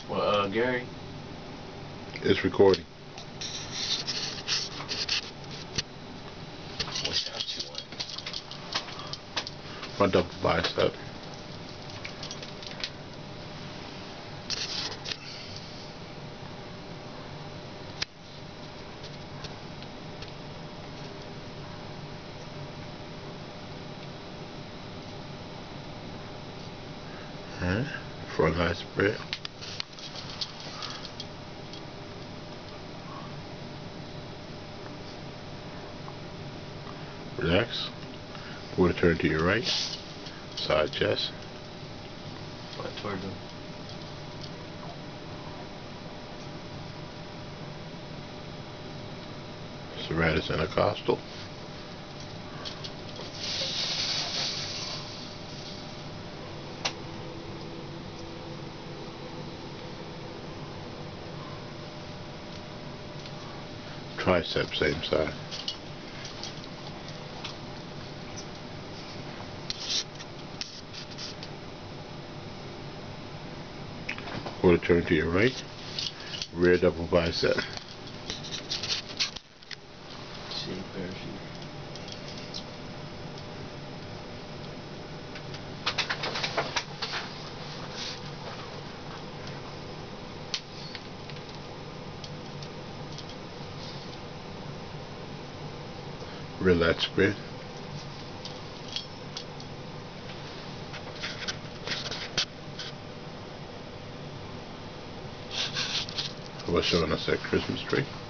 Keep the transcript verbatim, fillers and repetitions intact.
Well, uh, Gary? It's recording. What shot you want? My double bicep. Alright, front high spread. Relax. Quarter turn to your right. Side chest. What toward them? Serratus intercostal. Tricep same side. Quarter turn to your right. Rear double bicep. See, parachute. Relax spread. How about showing us that Christmas tree?